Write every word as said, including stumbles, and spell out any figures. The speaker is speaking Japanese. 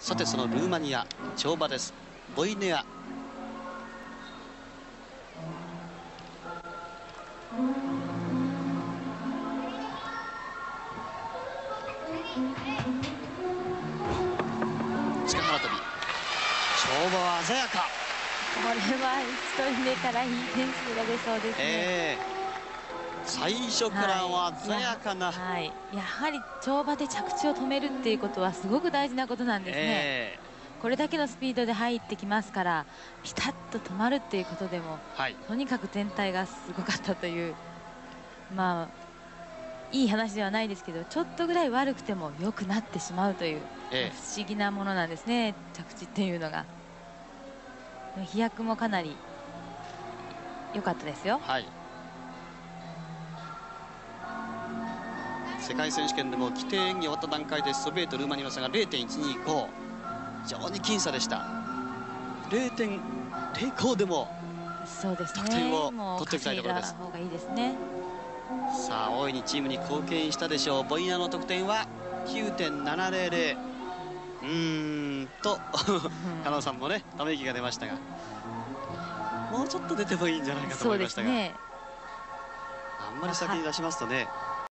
さてそのルーマニア跳馬です。ボイネア塚原跳び、跳馬は鮮やか。 これはいちとりめからいい点数が出そうですね。 えー最初からは鮮やかな、 はい、やはり跳馬で着地を止めるっていうことはすごく大事なことなんですね、えー、これだけのスピードで入ってきますからピタッと止まるっていうことでも、はい、とにかく全体がすごかったという、まあいい話ではないですけどちょっとぐらい悪くても良くなってしまうという、えー、不思議なものなんですね、着地っていうのが。飛躍もかなり良かったですよ。 はい、世界選手権でも規定演技終わった段階でソビエト、ルーマニアの差が ゼロてんいちにご、 非常に僅差でした。 ゼロてんゼロご でも得点を取っておきたいところです。さあ大いにチームに貢献したでしょう。ボイナの得点は きゅうてんななゼロゼロ。 うーんと加納さんもねため息が出ましたが、もうちょっと出てもいいんじゃないかと思いましたが、ね、あんまり先に出しますとね